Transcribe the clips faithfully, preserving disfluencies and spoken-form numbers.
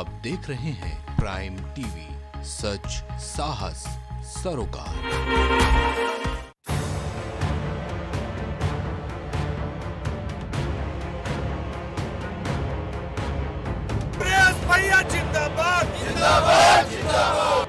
आप देख रहे हैं प्राइम टीवी, सच साहस सरोकार। भैया जिंदाबाद जिंदाबाद जिंदाबाद।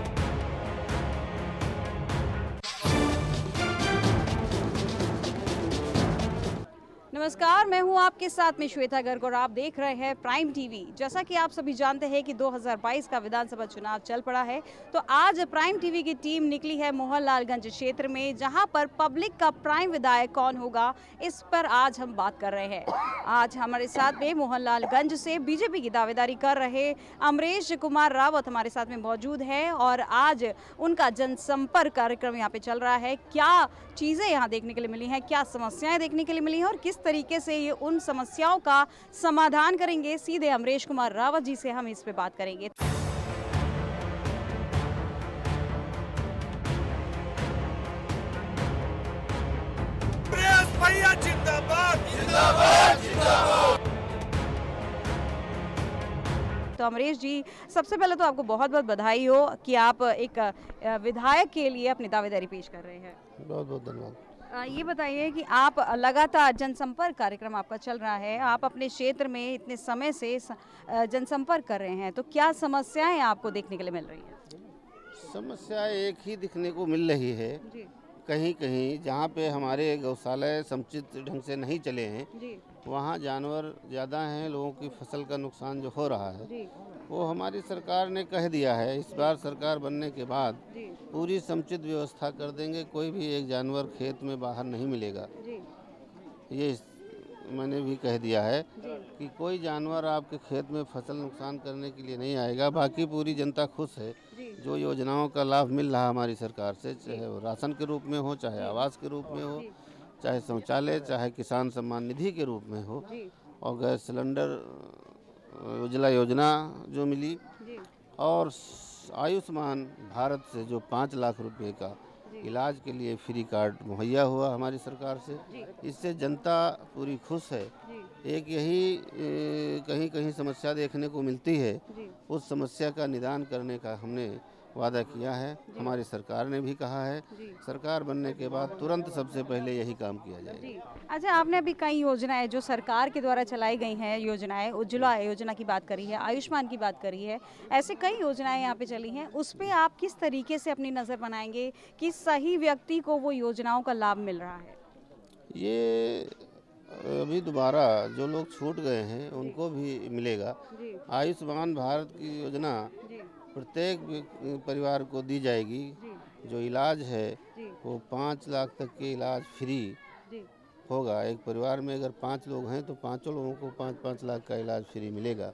नमस्कार, मैं हूं आपके साथ में श्वेता गर्ग और आप देख रहे हैं प्राइम टीवी। जैसा कि आप सभी जानते हैं कि दो हज़ार बाईस का विधानसभा चुनाव चल पड़ा है, तो आज प्राइम टीवी की टीम निकली है मोहनलालगंज क्षेत्र में, जहां पर पब्लिक का प्राइम विधायक कौन होगा, इस पर आज हम बात कर रहे हैं। आज हमारे साथ में मोहनलालगंज से बीजेपी की दावेदारी कर रहे अमरेश कुमार रावत हमारे साथ में मौजूद है और आज उनका जनसंपर्क कार्यक्रम यहाँ पे चल रहा है। क्या चीज़ें यहाँ देखने के लिए मिली हैं, क्या समस्याएं देखने के लिए मिली हैं और किस तरीके से ये उन समस्याओं का समाधान करेंगे, सीधे अमरेश कुमार रावत जी से हम इस पे बात करेंगे। भैया जिंदाबाद जिंदाबाद जिंदाबाद। तो अमरेश जी, सबसे पहले तो आपको बहुत बहुत बधाई हो कि आप एक विधायक के लिए अपनी दावेदारी पेश कर रहे हैं। बहुत बहुत धन्यवाद। ये बताइए कि आप लगातार जनसंपर्क कार्यक्रम आपका चल रहा है, आप अपने क्षेत्र में इतने समय से जनसंपर्क कर रहे हैं, तो क्या समस्याएं आपको देखने के लिए मिल रही हैं? समस्या एक ही दिखने को मिल रही है जी। कहीं कहीं जहाँ पे हमारे गौशाला समुचित ढंग से नहीं चले हैं जी। वहाँ जानवर ज़्यादा हैं, लोगों की फसल का नुकसान जो हो रहा है जी। वो हमारी सरकार ने कह दिया है, इस बार सरकार बनने के बाद पूरी समुचित व्यवस्था कर देंगे, कोई भी एक जानवर खेत में बाहर नहीं मिलेगा। ये मैंने भी कह दिया है कि कोई जानवर आपके खेत में फसल नुकसान करने के लिए नहीं आएगा। बाकी पूरी जनता खुश है, जो योजनाओं का लाभ मिल रहा है हमारी सरकार से, चाहे वो राशन के रूप में हो, चाहे आवास के रूप में हो, चाहे शौचालय, चाहे किसान सम्मान निधि के रूप में हो, और गैस सिलेंडर उज्ज्वला योजना जो मिली, और आयुष्मान भारत से जो पाँच लाख रुपए का इलाज के लिए फ्री कार्ड मुहैया हुआ हमारी सरकार से, इससे जनता पूरी खुश है। एक यही कहीं कहीं समस्या देखने को मिलती है, उस समस्या का निदान करने का हमने वादा किया है। हमारी सरकार ने भी कहा है, सरकार बनने के बाद तुरंत सबसे पहले यही काम किया जाएगा। अच्छा, आपने अभी कई योजनाएं जो सरकार के द्वारा चलाई गई हैं, योजनाएं उज्ज्वला योजना की बात करी है, आयुष्मान की बात करी है, ऐसे कई योजनाएं यहाँ पे चली हैं, उस पर आप किस तरीके से अपनी नज़र बनाएंगे कि सही व्यक्ति को वो योजनाओं का लाभ मिल रहा है? ये अभी दोबारा जो लोग छूट गए हैं उनको भी मिलेगा। आयुष्मान भारत की योजना प्रत्येक परिवार को दी जाएगी। जो इलाज है वो पाँच लाख तक के इलाज फ्री होगा। एक परिवार में अगर पाँच लोग हैं तो पाँचों लोगों को पाँच पाँच लाख का इलाज फ्री मिलेगा।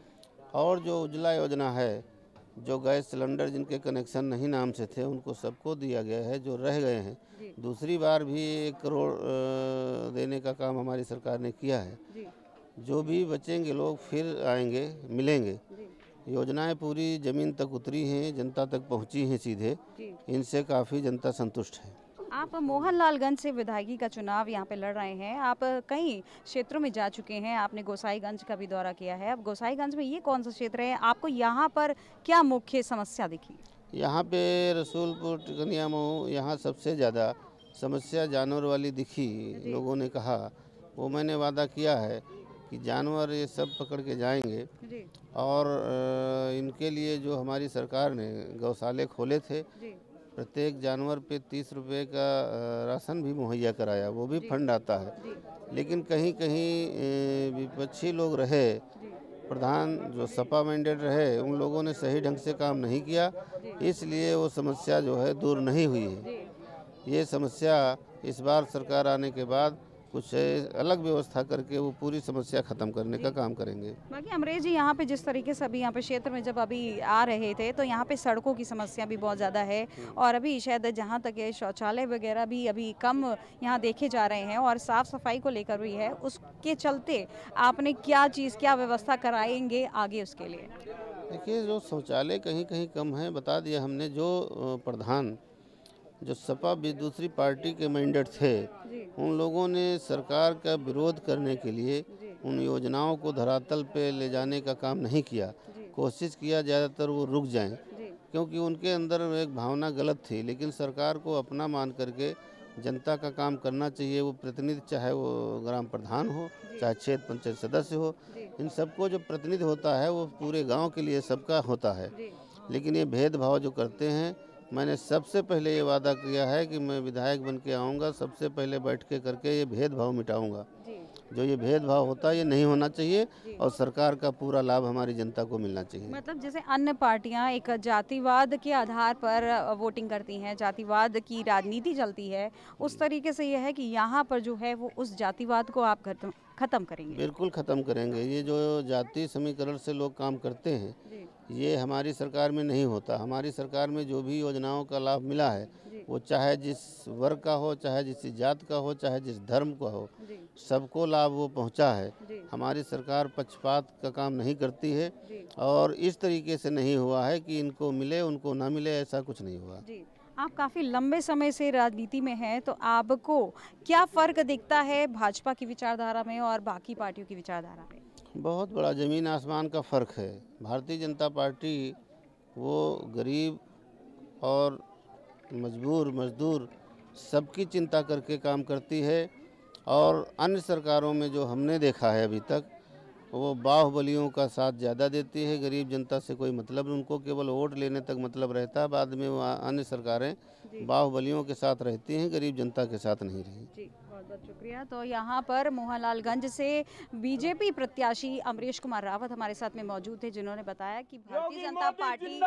और जो उज्ज्वला योजना है, जो गैस सिलेंडर जिनके कनेक्शन नहीं नाम से थे उनको सबको दिया गया है, जो रह गए हैं दूसरी बार भी एक करोड़ देने का काम हमारी सरकार ने किया है। जो भी बचेंगे लोग फिर आएंगे, मिलेंगे। योजनाएं पूरी ज़मीन तक उतरी हैं, जनता तक पहुंची हैं सीधे, इनसे काफ़ी जनता संतुष्ट है। आप मोहनलालगंज से विधायकी का चुनाव यहाँ पे लड़ रहे हैं, आप कई क्षेत्रों में जा चुके हैं, आपने गोसाईगंज का भी दौरा किया है। अब गोसाईगंज में ये कौन सा क्षेत्र है, आपको यहाँ पर क्या मुख्य समस्या दिखी? यहाँ पे रसूलपुर, टिकनिया मऊ, यहाँ सबसे ज़्यादा समस्या जानवर वाली दिखी। लोगों ने कहा, वो मैंने वादा किया है कि जानवर ये सब पकड़ के जाएंगे, और इनके लिए जो हमारी सरकार ने गौशाले खोले थे, प्रत्येक जानवर पे तीस रुपए का राशन भी मुहैया कराया, वो भी फंड आता है। लेकिन कहीं कहीं विपक्षी लोग रहे, प्रधान जो सपा मैंडेट रहे, उन लोगों ने सही ढंग से काम नहीं किया, इसलिए वो समस्या जो है दूर नहीं हुई है। ये समस्या इस बार सरकार आने के बाद कुछ अलग व्यवस्था करके वो पूरी समस्या खत्म करने का काम करेंगे। बाकी अमरेश जी, यहाँ पे जिस तरीके से अभी यहाँ पे क्षेत्र में जब अभी आ रहे थे तो यहाँ पे सड़कों की समस्या भी बहुत ज़्यादा है, और अभी शायद जहाँ तक है शौचालय वगैरह भी अभी कम यहाँ देखे जा रहे हैं, और साफ़ सफाई को लेकर भी है। उसके चलते आपने क्या चीज़, क्या व्यवस्था कराएंगे आगे उसके लिए? देखिए, जो शौचालय कहीं कहीं कम है, बता दिया हमने। जो प्रधान जो सपा भी दूसरी पार्टी के मैंडेट थे, उन लोगों ने सरकार का विरोध करने के लिए उन योजनाओं को धरातल पे ले जाने का काम नहीं किया। कोशिश किया ज़्यादातर वो रुक जाएं, क्योंकि उनके अंदर एक भावना गलत थी। लेकिन सरकार को अपना मान करके जनता का काम करना चाहिए। वो प्रतिनिधि, चाहे वो ग्राम प्रधान हो, चाहे क्षेत्र पंचायत सदस्य हो, इन सबको जो प्रतिनिधि होता है वो पूरे गांव के लिए सबका होता है। लेकिन ये भेदभाव जो करते हैं, मैंने सबसे पहले ये वादा किया है कि मैं विधायक बन के आऊँगा, सबसे पहले बैठ के करके ये भेदभाव मिटाऊँगा। जो ये भेदभाव होता है ये नहीं होना चाहिए और सरकार का पूरा लाभ हमारी जनता को मिलना चाहिए। मतलब जैसे अन्य पार्टियां एक जातिवाद के आधार पर वोटिंग करती हैं, जातिवाद की राजनीति चलती है, उस तरीके से यह है कि यहाँ पर जो है वो उस जातिवाद को आप खत्म खत्म करेंगे? बिल्कुल ख़त्म करेंगे। ये जो जाति समीकरण से लोग काम करते हैं, ये हमारी सरकार में नहीं होता। हमारी सरकार में जो भी योजनाओं का लाभ मिला है, वो चाहे जिस वर्ग का हो, चाहे जिस जात का हो, चाहे जिस धर्म का हो, सबको लाभ वो पहुंचा है। हमारी सरकार पक्षपात का काम नहीं करती है और इस तरीके से नहीं हुआ है कि इनको मिले उनको ना मिले, ऐसा कुछ नहीं हुआ। आप काफ़ी लंबे समय से राजनीति में हैं, तो आपको क्या फ़र्क दिखता है भाजपा की विचारधारा में और बाकी पार्टियों की विचारधारा में? बहुत बड़ा ज़मीन आसमान का फ़र्क है। भारतीय जनता पार्टी वो गरीब और मजबूर मजदूर सबकी चिंता करके काम करती है। और अन्य सरकारों में जो हमने देखा है अभी तक, वो बाहुबलियों का साथ ज़्यादा देती है। गरीब जनता से कोई मतलब, उनको केवल वोट लेने तक मतलब रहता है। बाद में वो अन्य सरकारें बाहुबलियों के साथ रहती हैं, गरीब जनता के साथ नहीं रही। जी, बहुत बहुत शुक्रिया। तो यहाँ पर मोहनलालगंज से बीजेपी प्रत्याशी अमरीश कुमार रावत हमारे साथ में मौजूद थे, जिन्होंने बताया कि भारतीय जनता पार्टी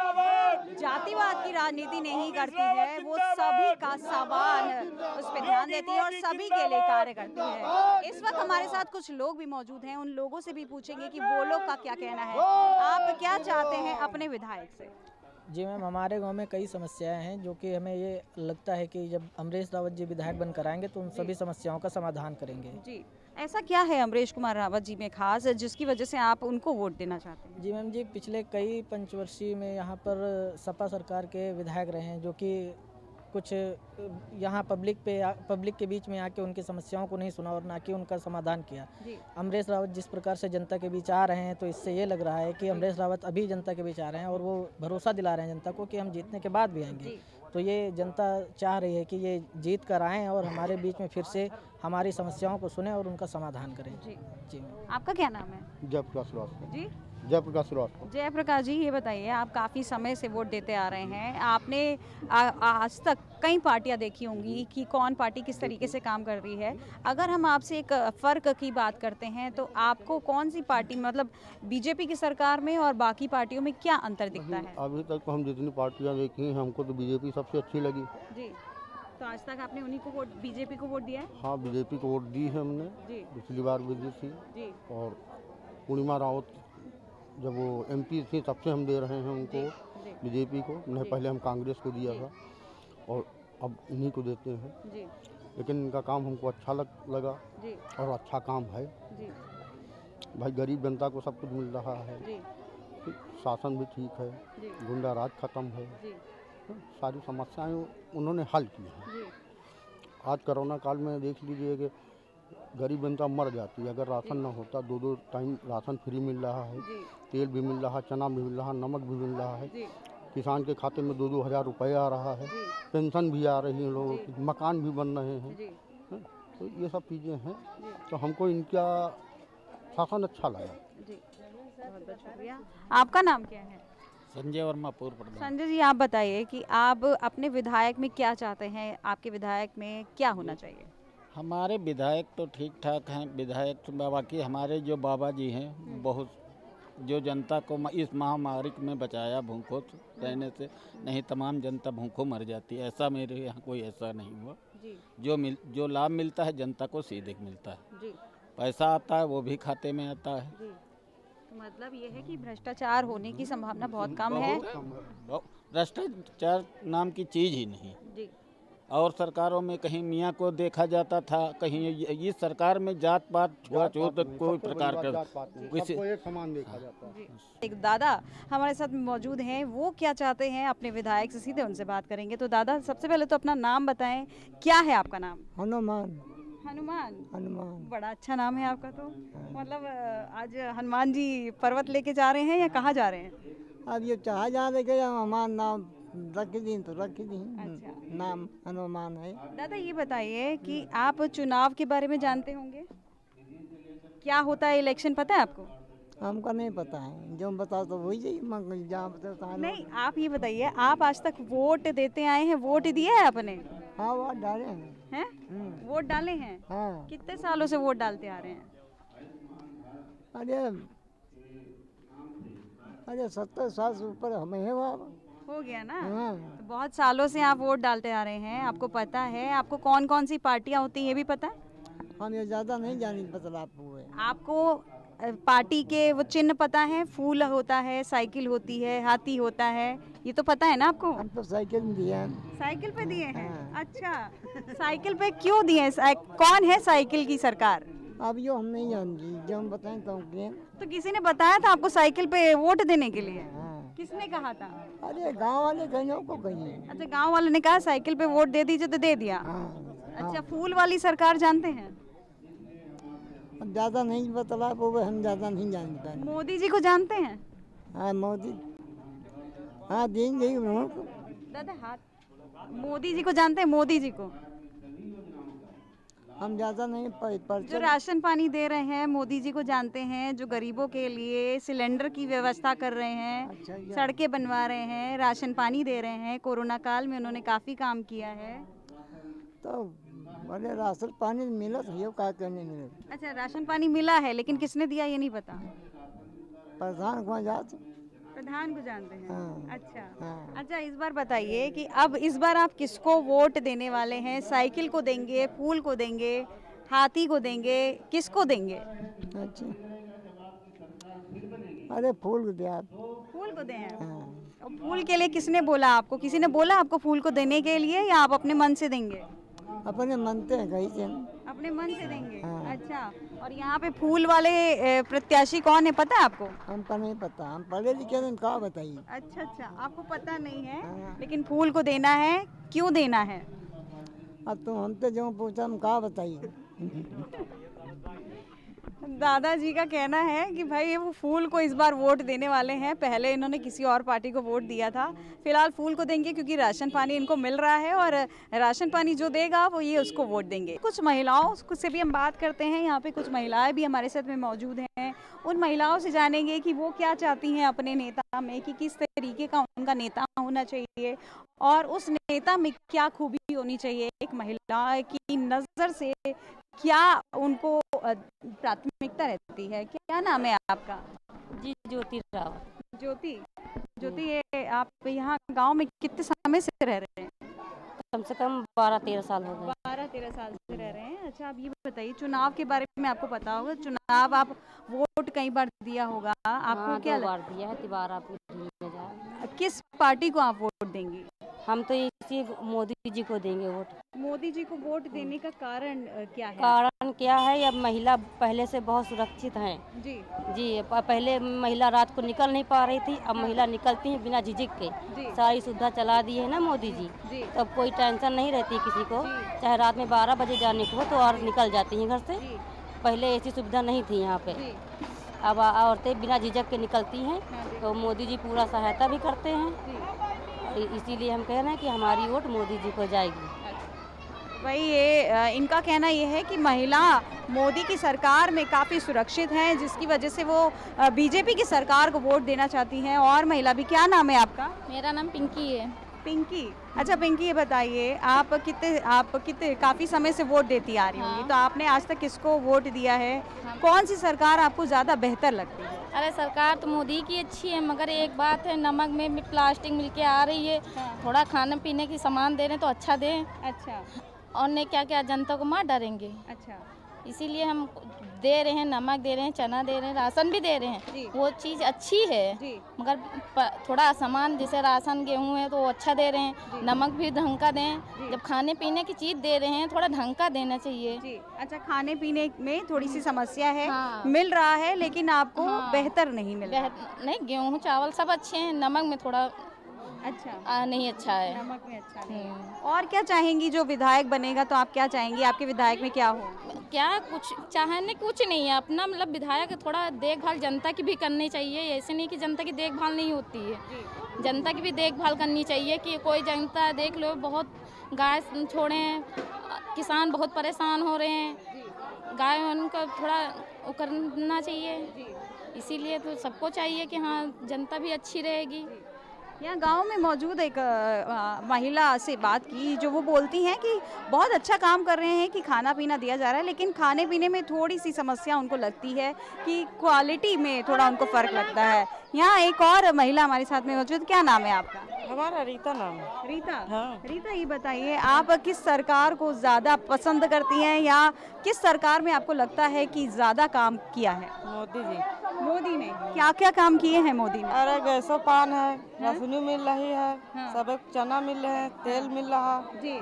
जातिवाद की राजनीति नहीं करती है, वो सभी का सामान उस पर ध्यान देती है और सभी के लिए कार्य करती है। इस वक्त हमारे साथ कुछ लोग भी मौजूद हैं, उन लोगों से भी पूछेंगे कि वो लोग का क्या कहना है। आप क्या चाहते हैं अपने विधायक से? जी मैम, हमारे गांव में कई समस्याएं हैं जो कि हमें ये लगता है कि जब अमरीश रावत जी विधायक बनकर आएंगे तो उन सभी समस्याओं का समाधान करेंगे। जी, ऐसा क्या है अमरीश कुमार रावत जी में खास जिसकी वजह से आप उनको वोट देना चाहते हैं? जी मैम जी, पिछले कई पंचवर्षीय में यहाँ पर सपा सरकार के विधायक रहे हैं जो कि कुछ यहाँ पब्लिक पे पब्लिक के बीच में आके उनकी समस्याओं को नहीं सुना और ना कि उनका समाधान किया। अमरीश रावत जिस प्रकार से जनता के बीच आ रहे हैं, तो इससे ये लग रहा है कि अमरीश रावत अभी जनता के बीच आ रहे हैं और वो भरोसा दिला रहे हैं जनता को कि हम जीतने के बाद भी आएंगे। तो ये जनता चाह रही है कि ये जीत कर आएँ और हमारे बीच में फिर से हमारी समस्याओं को सुने और उनका समाधान करें। जी जी। आपका क्या नाम है? जयप्रकाश जी जयप्रकाश श्रीवास्तव। जयप्रकाश जी, ये बताइए, आप काफ़ी समय से वोट देते आ रहे हैं, आपने आ, आज तक कई पार्टियां देखी होंगी कि कौन पार्टी किस तरीके से काम कर रही है। अगर हम आपसे एक फ़र्क की बात करते हैं तो आपको कौन सी पार्टी, मतलब बीजेपी की सरकार में और बाकी पार्टियों में क्या अंतर दिखता है? अभी तक तो हम जितनी पार्टियाँ देखी हैं, हमको तो बीजेपी सबसे अच्छी लगी। जी, तो आज तक आपने उन्हीं को वोट, बीजेपी को वोट दिया है? हाँ, बीजेपी को वोट दी है हमने। जी, पिछली बार भी दी थी। जी, और पूर्णिमा रावत जब वो एमपी थी तब से हम दे रहे हैं उनको, बीजेपी को। नहीं, पहले हम कांग्रेस को दिया था और अब इन्हीं को देते हैं। जी। लेकिन इनका काम हमको अच्छा लग, लगा जी। और अच्छा काम है जी। भाई गरीब जनता को सब कुछ मिल रहा है जी। शासन भी ठीक है, गुंडा राज खत्म है जी। सारी समस्याएं उन्होंने हल की हैं। आज कोरोना काल में देख लीजिए कि गरीब जनता मर जाती है अगर राशन ना होता। दो दो टाइम राशन फ्री मिल रहा है, तेल भी मिल रहा, चना भी मिल रहा, नमक भी मिल रहा है। किसान के खाते में दो दो हज़ार रुपये आ रहा है, पेंशन भी आ रही है लोगों की, मकान भी बन रहे हैं। तो ये सब चीज़ें हैं, तो हमको इनका शासन अच्छा लगा। बहुत बहुत शुक्रिया। आपका नाम क्या है? संजय वर्मा, पूर्व प्रधान। संजय जी, आप बताइए कि आप अपने विधायक में क्या चाहते हैं, आपके विधायक में क्या होना चाहिए? हमारे विधायक तो ठीक ठाक हैं। विधायक तो बाकी हमारे जो बाबा जी हैं, बहुत जो जनता को इस महामारी में बचाया भूखों रहने से, नहीं तमाम जनता भूखों मर जाती है। ऐसा मेरे यहाँ कोई ऐसा नहीं हुआ जी। जो मिल जो लाभ मिलता है जनता को सीधे मिलता है जी। पैसा आता है वो भी खाते में आता है जी। तो मतलब ये है कि भ्रष्टाचार होने की संभावना बहुत कम है। भ्रष्टाचार नाम की चीज़ ही नहीं जी। और सरकारों में कहीं मियाँ को देखा जाता था, कहीं इस सरकार में जात पात छुआछूत कोई प्रकार का किसी एक समान देखा जाता है। एक दादा हमारे साथ मौजूद हैं, वो क्या चाहते हैं अपने विधायक से, सीधे उनसे बात करेंगे। तो दादा, सबसे पहले तो अपना नाम बताएं, क्या है आपका नाम? हनुमान। हनुमान। हनुमान बड़ा अच्छा नाम है आपका तो। मतलब आज हनुमान जी पर्वत लेके जा रहे हैं या कहाँ जा रहे हैं? अब ये चाह जा रहे हनुमान नाम रख दी तो रख दी। अच्छा। नाम हनुमान है। दादा ये बताइए कि आप चुनाव के बारे में जानते होंगे, क्या होता है इलेक्शन पता है आपको? हमको नहीं पता है, जो बता तो वही जाइए जहाँ पता। नहीं आप ये बताइए, आप आज तक वोट देते आए हैं, वोट दिए है आपने? हाँ वोट डाले हैं। हैं? वोट डाले हैं? हाँ। कितने सालों से वोट डालते आ रहे हैं? अरे अरे सत्तर साल से ऊपर हमें है बाबा। हो गया ना। हाँ। तो बहुत सालों से आप वोट डालते आ रहे हैं, आपको पता है। आपको कौन कौन सी पार्टियां होती हैं ये भी पता है? हम ये ज़्यादा नहीं जानी बतला हुए। आपको पार्टी के वो चिन्ह पता है? फूल होता है, साइकिल होती है, हाथी होता है, ये तो पता है ना आपको? हम तो साइकिल दिए हैं। साइकिल पे दिए हैं? हाँ। अच्छा साइकिल पे क्यों दिए हैं? कौन है साइकिल की सरकार? अब यो हम नहीं जानती, जो हम बताएं तो हम। तो किसी ने बताया था आपको साइकिल पे वोट देने के लिए? हाँ। किसने कहा था? अरे गांव वाले कहीं को कहीं। अच्छा गांव वाले ने कहा साइकिल पे वोट दे दीजिए तो दे दिया। हाँ। अच्छा फूल वाली सरकार जानते हैं? अब ज़्यादा नहीं बतला वो हम ज़्यादा नहीं जानते। मोदी जी को जानते हैं? हाँ मोदी, हाँ देंगे दादा हाथ। मोदी जी को जानते हैं? मोदी जी को हम ज़्यादा नहीं पर जो राशन पानी दे रहे हैं मोदी जी को जानते हैं, जो गरीबों के लिए सिलेंडर की व्यवस्था कर रहे हैं। अच्छा, सड़कें बनवा रहे हैं, राशन पानी दे रहे हैं, कोरोना काल में उन्होंने काफ़ी काम किया है। तो अरे राशन पानी मिला तो क्या करने मिले। अच्छा राशन पानी मिला है, लेकिन किसने दिया ये नहीं पता। प्रधान को जाते, प्रधान को जानते हैं। हाँ। अच्छा हाँ। अच्छा इस बार बताइए कि अब इस बार आप किसको वोट देने वाले हैं? साइकिल को देंगे, फूल को देंगे, हाथी को देंगे, किसको देंगे? अच्छा अरे फूल को दिया। फूल को दें? हाँ। और फूल के लिए किसने बोला आपको? किसी ने बोला आपको फूल को देने के लिए या आप अपने मन से देंगे? अपने मनते हैं कहीं से। अपने मन से देंगे। हाँ। अच्छा और यहाँ पे फूल वाले ए, प्रत्याशी कौन है पता है आपको? हमको नहीं पता, हम पढ़े लिखे हैं, क्या बताइए। अच्छा अच्छा आपको पता नहीं है। हाँ। लेकिन फूल को देना है, क्यों देना है? अब तुम हमसे जो पूछा हम क्या बताइए। दादाजी का कहना है कि भाई वो फूल को इस बार वोट देने वाले हैं। पहले इन्होंने किसी और पार्टी को वोट दिया था, फिलहाल फूल को देंगे क्योंकि राशन पानी इनको मिल रहा है और राशन पानी जो देगा वो ये उसको वोट देंगे। कुछ महिलाओं से भी हम बात करते हैं, यहाँ पे कुछ महिलाएं भी हमारे साथ में मौजूद हैं। उन महिलाओं से जानेंगे कि वो क्या चाहती हैं अपने नेता में, कि किस तरीके का उनका नेता होना चाहिए और उस नेता में क्या खूबी होनी चाहिए। एक महिला की नज़र से क्या उनको प्राथमिकता रहती है। क्या नाम है आपका? जी ज्योति रावत। ज्योति ज्योति ये आप यहाँ गांव में कितने समय से रह रहे हैं? कम से कम बारह तेरह साल हो गए। बारह तेरह साल से रह रहे हैं। अच्छा आप ये बताइए, चुनाव के बारे में आपको पता होगा, चुनाव आप वोट कई बार दिया होगा, आपको हाँ, क्या दो बार दिया है, तिबार आप किस पार्टी को आप वोट देंगे? हम तो इसी मोदी जी को देंगे वोट। मोदी जी को वोट देने का कारण क्या है? कारण क्या है, अब महिला पहले से बहुत सुरक्षित हैं। जी जी पहले महिला रात को निकल नहीं पा रही थी, अब महिला निकलती हैं बिना झिझक के। सारी सुविधा चला दी है ना मोदी जी, तो अब कोई टेंशन नहीं रहती किसी को। चाहे रात में बारह बजे जाने को हो तो और निकल जाती हैं घर से। पहले ऐसी सुविधा नहीं थी यहाँ पे, अब औरतें बिना झिझक के निकलती हैं। तो मोदी जी पूरा सहायता भी करते हैं, इसीलिए हम कह रहे हैं कि हमारी वोट मोदी जी को जाएगी। भाई ये इनका कहना ये है कि महिला मोदी की सरकार में काफ़ी सुरक्षित हैं, जिसकी वजह से वो बीजेपी की सरकार को वोट देना चाहती हैं। और महिला भी, क्या नाम है आपका? मेरा नाम पिंकी है। पिंकी, अच्छा पिंकी ये बताइए, आप कितने आप कितने काफ़ी समय से वोट देती आ रही होंगी, हाँ। तो आपने आज तक किसको वोट दिया है? हाँ। कौन सी सरकार आपको ज़्यादा बेहतर लगती है? अरे सरकार तो मोदी की अच्छी है, मगर एक बात है, नमक में प्लास्टिक मिलके आ रही है। हाँ। थोड़ा खाने पीने की सामान दे रहे हैं तो अच्छा दें। अच्छा और ने क्या क्या जनता को मार डरेंगे। अच्छा इसीलिए हम दे रहे हैं, नमक दे रहे हैं, चना दे रहे हैं, राशन भी दे रहे हैं। वो चीज़ अच्छी है, मगर थोड़ा सामान जैसे राशन गेहूँ है तो वो अच्छा दे रहे हैं। नमक भी ढंग का दें। जब खाने पीने की चीज़ दे रहे हैं थोड़ा ढंग का देना चाहिए। जी। अच्छा खाने पीने में थोड़ी सी समस्या है। हाँ। मिल रहा है लेकिन आपको हाँ। बेहतर नहीं मिल रहा। नहीं, गेहूँ चावल सब अच्छे हैं, नमक में थोड़ा अच्छा आ, नहीं अच्छा है। नमक में अच्छा नहीं। और क्या चाहेंगी जो विधायक बनेगा तो आप क्या चाहेंगी आपके विधायक में क्या हो? क्या कुछ चाहने कुछ नहीं है, अपना मतलब विधायक थोड़ा देखभाल जनता की भी करनी चाहिए। ऐसे नहीं कि जनता की देखभाल नहीं होती है, जनता की भी देखभाल करनी चाहिए। कि कोई जनता देख लो बहुत गाय छोड़े, किसान बहुत परेशान हो रहे हैं, गाय उनका थोड़ा वो करना चाहिए। इसीलिए तो सबको चाहिए कि हाँ जनता भी अच्छी रहेगी। यहाँ गांव में मौजूद एक आ, महिला से बात की जो वो बोलती हैं कि बहुत अच्छा काम कर रहे हैं कि खाना पीना दिया जा रहा है, लेकिन खाने पीने में थोड़ी सी समस्या उनको लगती है कि क्वालिटी में थोड़ा उनको फ़र्क लगता है। यहाँ एक और महिला हमारे साथ में मौजूद, क्या नाम है आपका? हमारा रीता नाम है। रीता? हाँ। रीता, ये बताइए आप किस सरकार को ज़्यादा पसंद करती हैं या किस सरकार में आपको लगता है कि ज़्यादा काम किया है? मोदी जी। मोदी ने क्या क्या काम किए हैं मोदी ने? अरे गैसो पान है, राशनी मिल रही है, हाँ। सब चना मिल रहे हैं, तेल मिल रहा जी,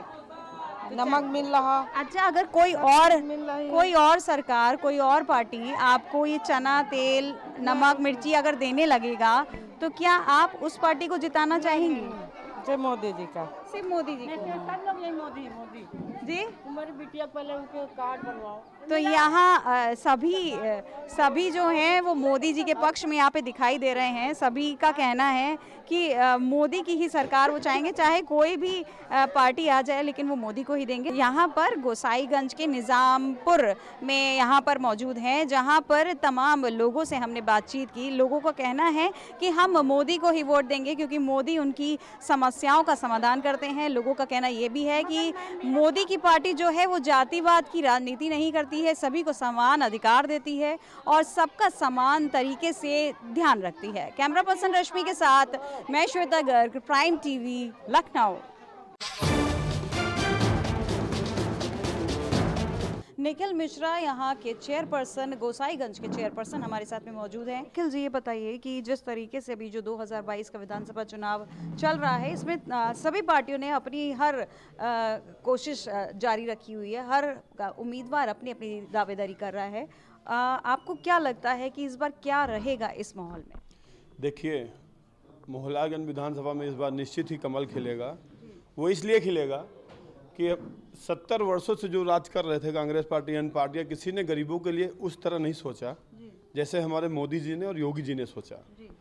नमक मिल रहा। अच्छा, अगर कोई और कोई और सरकार कोई और पार्टी आपको ये चना तेल नमक मिर्ची अगर देने लगेगा तो क्या आप उस पार्टी को जिताना चाहेंगी? सिर्फ मोदी जी का। सिर्फ मोदी जी को? सब लोग यही मोदी मोदी जी। हमारी बिटिया पहले उनके कार्ड बनवाओ। तो यहाँ सभी आ, सभी जो हैं वो मोदी जी के पक्ष में यहाँ पे दिखाई दे रहे हैं। सभी का कहना है कि आ, मोदी की ही सरकार वो चाहेंगे, चाहे कोई भी आ, पार्टी आ जाए लेकिन वो मोदी को ही देंगे। यहाँ पर गोसाईगंज के निज़ामपुर में यहाँ पर मौजूद हैं, जहाँ पर तमाम लोगों से हमने बातचीत की। लोगों का कहना है कि हम मोदी को ही वोट देंगे क्योंकि मोदी उनकी समस्याओं का समाधान करते हैं। लोगों का कहना ये भी है कि मोदी की पार्टी जो है वो जातिवाद की राजनीति नहीं करती है, सभी को समान अधिकार देती है और सबका समान तरीके से ध्यान रखती है। कैमरा पर्सन रश्मि के साथ मैं श्वेता गर्ग, प्राइम टीवी, लखनऊ। निखिल मिश्रा यहाँ के चेयरपर्सन, गोसाईगंज के चेयरपर्सन हमारे साथ में मौजूद हैं। निखिल जी, ये बताइए कि जिस तरीके से अभी जो दो हज़ार बाईस का विधानसभा चुनाव चल रहा है, इसमें आ, सभी पार्टियों ने अपनी हर आ, कोशिश आ, जारी रखी हुई है, हर उम्मीदवार अपनी अपनी दावेदारी कर रहा है। आ, आपको क्या लगता है कि इस बार क्या रहेगा इस माहौल में? देखिए, मोहल्लागंज विधानसभा में इस बार निश्चित ही कमल खिलेगा। वो इसलिए खिलेगा कि सत्तर वर्षों से जो राज कर रहे थे कांग्रेस पार्टी, अन्य पार्टियां, किसी ने गरीबों के लिए उस तरह नहीं सोचा जैसे हमारे मोदी जी ने और योगी जी ने सोचा।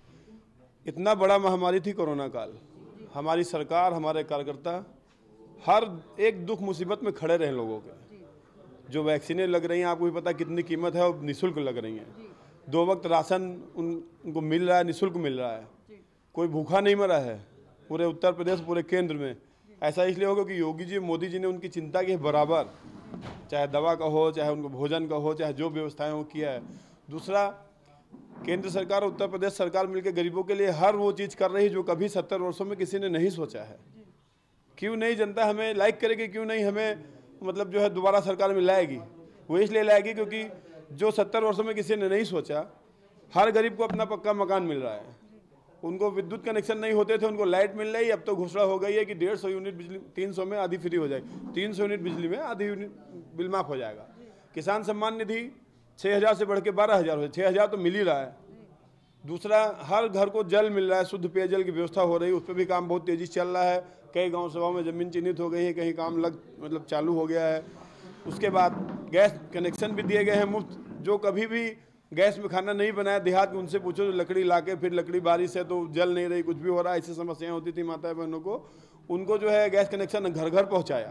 इतना बड़ा महामारी थी कोरोना काल, हमारी सरकार, हमारे कार्यकर्ता हर एक दुख मुसीबत में खड़े रहे लोगों के। जो वैक्सीनें लग रही हैं, आपको भी पता कितनी कीमत है, और निःशुल्क लग रही हैं। दो वक्त राशन उन, उनको मिल रहा है, निःशुल्क मिल रहा है। कोई भूखा नहीं मरा है पूरे उत्तर प्रदेश, पूरे केंद्र में। ऐसा इसलिए होगा कि योगी जी, मोदी जी ने उनकी चिंता के बराबर, चाहे दवा का हो, चाहे उनको भोजन का हो, चाहे जो व्यवस्थाएं वो किया है। दूसरा, केंद्र सरकार और उत्तर प्रदेश सरकार मिलकर गरीबों के लिए हर वो चीज़ कर रही है जो कभी सत्तर वर्षों में किसी ने नहीं सोचा है। क्यों नहीं जनता हमें लाइक करेगी, क्यों नहीं हमें मतलब जो है दोबारा सरकार में लाएगी? वो इसलिए लाएगी क्योंकि जो सत्तर वर्षों में किसी ने नहीं सोचा, हर गरीब को अपना पक्का मकान मिल रहा है। उनको विद्युत कनेक्शन नहीं होते थे, उनको लाइट मिल रही है। अब तो घोषणा हो गई है कि डेढ़ सौ यूनिट बिजली, तीन सौ में आधी फ्री हो जाएगी, तीन सौ यूनिट बिजली में आधी यूनिट बिल माफ हो जाएगा। किसान सम्मान निधि छः हज़ार से बढ़ के बारह हज़ार हो, छः हज़ार तो मिल ही रहा है। दूसरा, हर घर को जल मिल रहा है, शुद्ध पेयजल की व्यवस्था हो रही है, उस पर भी काम बहुत तेज़ी से चल रहा है। कई गाँव सभाओं में ज़मीन चिन्हित हो गई है, कहीं काम लग मतलब चालू हो गया है। उसके बाद गैस कनेक्शन भी दिए गए हैं मुफ्त। जो कभी भी गैस में खाना नहीं बनाया देहात में, उनसे पूछो, तो लकड़ी लाके फिर लकड़ी बारिश है तो जल नहीं रही, कुछ भी हो रहा है, ऐसी समस्याएं होती थी माता बहनों को। उनको जो है गैस कनेक्शन घर घर पहुंचाया।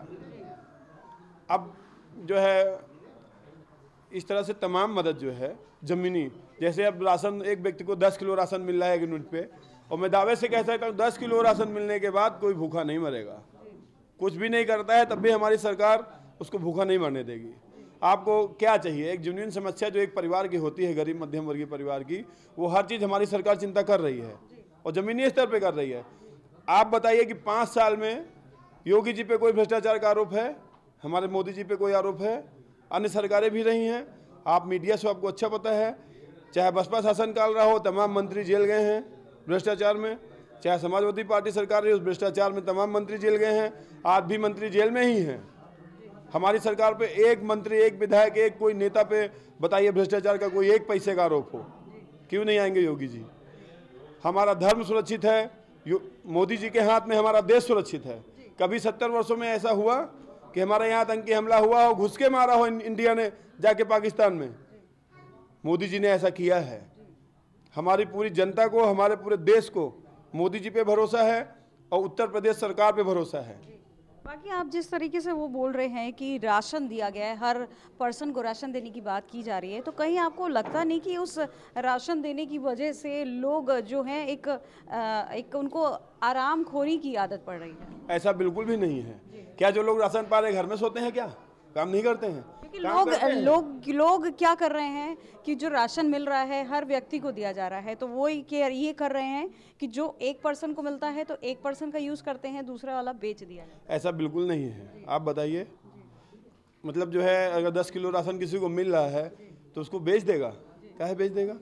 अब जो है इस तरह से तमाम मदद जो है ज़मीनी, जैसे अब राशन, एक व्यक्ति को दस किलो राशन मिल रहा है एक यूनिट पे, और मैं दावे से कह सकता हूँ दस किलो राशन मिलने के बाद कोई भूखा नहीं मरेगा। कुछ भी नहीं करता है तब भी हमारी सरकार उसको भूखा नहीं मरने देगी। आपको क्या चाहिए? एक जेन्युइन समस्या जो एक परिवार की होती है, गरीब मध्यम वर्गीय परिवार की, वो हर चीज़ हमारी सरकार चिंता कर रही है और ज़मीनी स्तर पे कर रही है। आप बताइए कि पाँच साल में योगी जी पे कोई भ्रष्टाचार का आरोप है? हमारे मोदी जी पे कोई आरोप है? अन्य सरकारें भी रही हैं, आप मीडिया से आपको अच्छा पता है। चाहे बसपा शासनकाल रहा हो, तमाम मंत्री जेल गए हैं भ्रष्टाचार में। चाहे समाजवादी पार्टी सरकार रही, उस भ्रष्टाचार में तमाम मंत्री जेल गए हैं। आज भी मंत्री जेल में ही हैं। हमारी सरकार पे एक मंत्री, एक विधायक, एक कोई नेता पे बताइए भ्रष्टाचार का कोई एक पैसे का आरोप हो, क्यों नहीं आएंगे योगी जी? हमारा धर्म सुरक्षित है, मोदी जी के हाथ में हमारा देश सुरक्षित है। कभी सत्तर वर्षों में ऐसा हुआ कि हमारे यहाँ आतंकी हमला हुआ हो, घुस के मारा हो इंडिया ने जाके पाकिस्तान में? मोदी जी ने ऐसा किया है। हमारी पूरी जनता को, हमारे पूरे देश को मोदी जी पे भरोसा है और उत्तर प्रदेश सरकार पे भरोसा है। बाकी आप जिस तरीके से वो बोल रहे हैं कि राशन दिया गया है, हर पर्सन को राशन देने की बात की जा रही है, तो कहीं आपको लगता नहीं कि उस राशन देने की वजह से लोग जो हैं एक एक उनको आरामखोरी की आदत पड़ रही है? ऐसा बिल्कुल भी नहीं है। क्या जो लोग राशन पा रहे घर में सोते हैं क्या? काम नहीं करते हैं? लोग लोग लोग क्या कर रहे हैं कि जो राशन मिल रहा है हर व्यक्ति को दिया जा रहा है, तो वो ये कर रहे हैं कि जो एक पर्सन को मिलता है तो एक पर्सन का यूज करते हैं, दूसरा वाला बेच दिया है। ऐसा बिल्कुल नहीं है। आप बताइए, मतलब जो है अगर दस किलो राशन किसी को मिल रहा है तो उसको बेच देगा? काहे बेच देगा?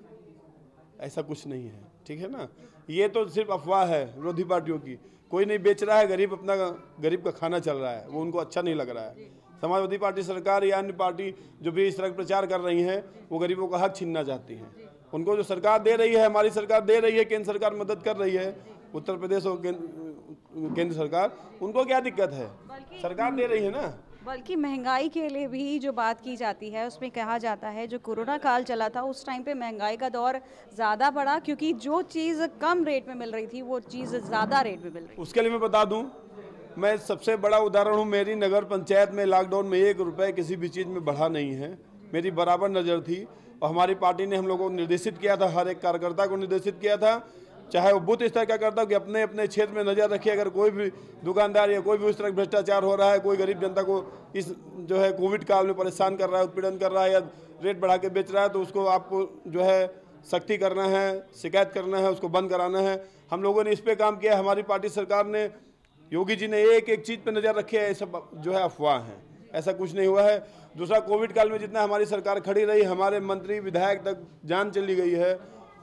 ऐसा कुछ नहीं है, ठीक है ना। ये तो सिर्फ अफवाह है विरोधी पार्टियों की। कोई नहीं बेच रहा है, गरीब अपना गरीब का खाना चल रहा है, वो उनको अच्छा नहीं लग रहा है। समाजवादी पार्टी सरकार या अन्य पार्टी जो भी इस तरह प्रचार कर रही हैं वो गरीबों का हक छीनना चाहती हैं। उनको जो सरकार दे रही है, हमारी सरकार दे रही है, केंद्र सरकार मदद कर रही है, उत्तर प्रदेश और केंद्र सरकार, उनको क्या दिक्कत है? सरकार दे रही है ना। बल्कि महंगाई के लिए भी जो बात की जाती है उसमें कहा जाता है जो कोरोना काल चला था उस टाइम पे महंगाई का दौर ज़्यादा बढ़ा, क्योंकि जो चीज़ कम रेट में मिल रही थी वो चीज़ ज़्यादा रेट में मिल रही। उसके लिए मैं बता दूं, मैं सबसे बड़ा उदाहरण हूँ। मेरी नगर पंचायत में लॉकडाउन में एक रुपए किसी भी चीज़ में बढ़ा नहीं है। मेरी बराबर नज़र थी और हमारी पार्टी ने हम लोगों को निर्देशित किया था, हर एक कार्यकर्ता को निर्देशित किया था, चाहे वो बूथ स्तर का करता हो, कि अपने अपने क्षेत्र में नज़र रखिए। अगर कोई भी दुकानदार या कोई भी उस तरह भ्रष्टाचार हो रहा है, कोई गरीब जनता को इस जो है कोविड काल में परेशान कर रहा है, उत्पीड़न कर रहा है या रेट बढ़ा के बेच रहा है, तो उसको आपको जो है सख्ती करना है, शिकायत करना है, उसको बंद कराना है। हम लोगों ने इस पर काम किया। हमारी पार्टी सरकार ने, योगी जी ने एक एक चीज़ पे नज़र रखी है। ये सब जो है अफवाह हैं, ऐसा कुछ नहीं हुआ है। दूसरा, कोविड काल में जितना हमारी सरकार खड़ी रही, हमारे मंत्री विधायक तक जान चली गई है